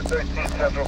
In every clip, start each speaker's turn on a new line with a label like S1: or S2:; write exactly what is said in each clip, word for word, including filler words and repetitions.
S1: thirteen Central.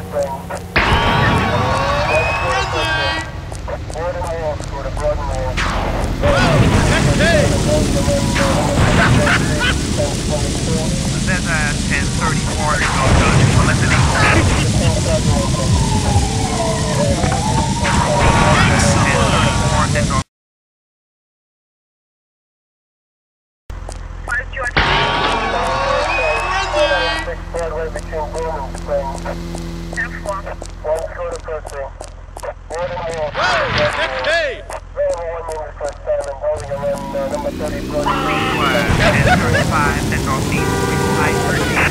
S1: There's a ten thirty-four to go to soliciting.
S2: Hey!
S1: thirty-five and northeast, I thirty-eight.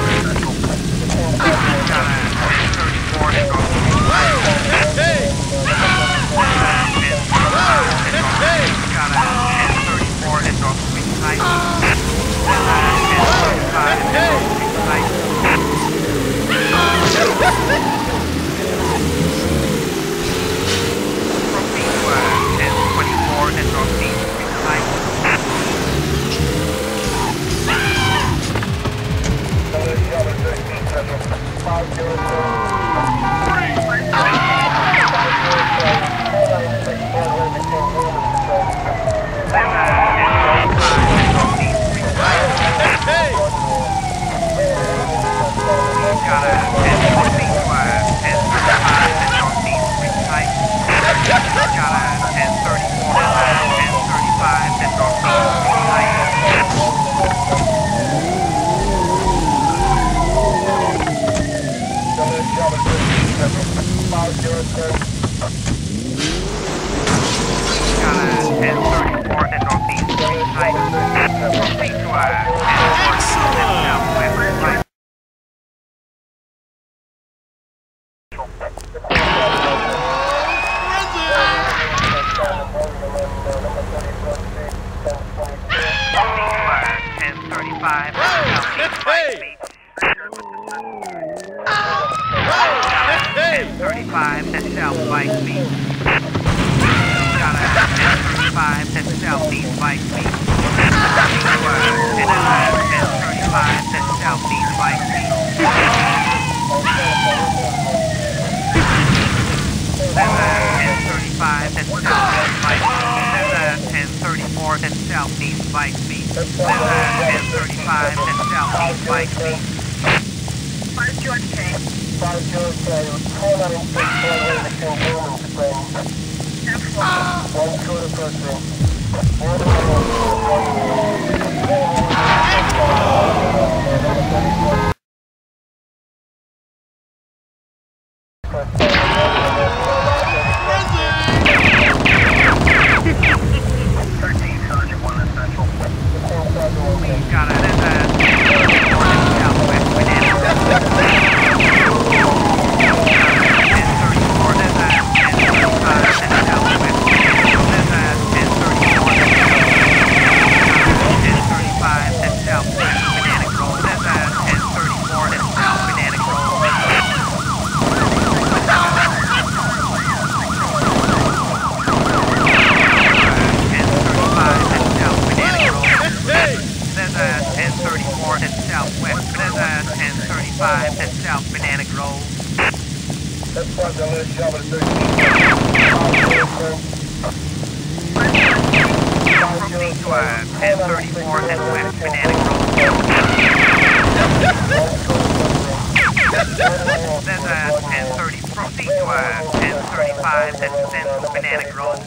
S1: thirty-four and northeast.
S2: Hey!
S1: Got a thirty-four and northeast, I thirty-five and twenty-four and northeast, thirty-five to south by speed. Got a thirty-five to southeast by speed. And thirty-five to southeast by speed. thirty-five to southeast by speed. And thirty-four to southeast by speed. And thirty-five to southeast by speed.
S3: five George K.
S4: five George K. Call out and take forward the King Spring. One quarter person.
S1: thirteen, Sergeant one essential. Got it at that. Southwest Banana. South Banana Grove.
S4: That's why the last job is thirteen.
S1: Proceed to uh, ten thirty-four and West Banana Grove. There's a ten thirty. Proceed to uh, ten thirty-five and Central Banana Grove.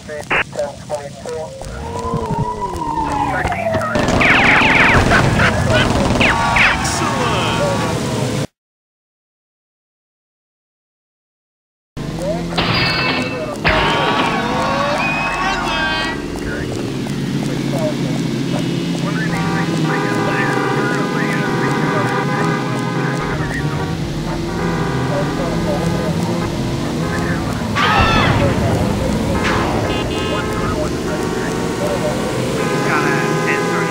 S1: Got a ten thirty.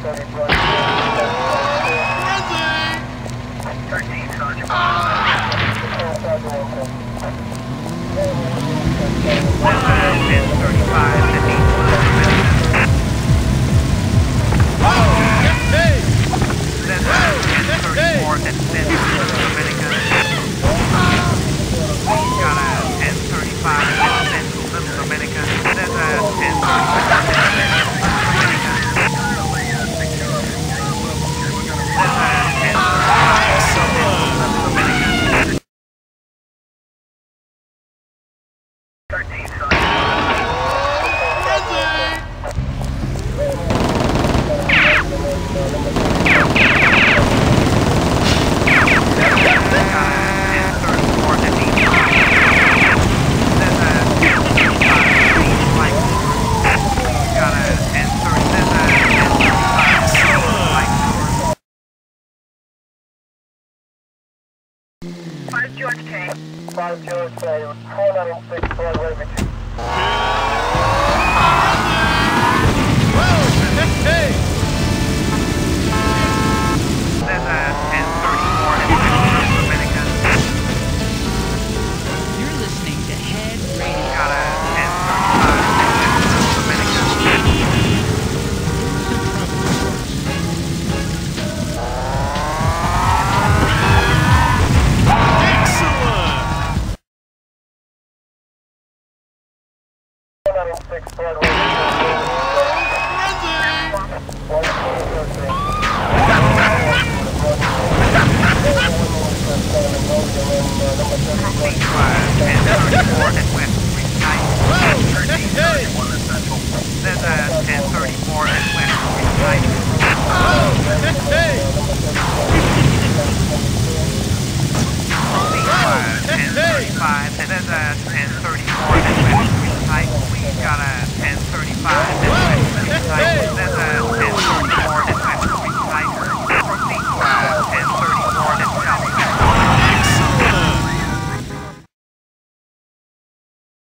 S3: thirteen, Sergeant.
S1: ten thirty-five, fifteen,
S2: Hey!
S1: ten thirty-four, and ten Dominica. Got a ten thirty-five, and ten Dominica. There's a ten thirty-five, Dominica.
S3: thirteen, Sergeant. five George K.
S4: five George K. four nine six, flight level two.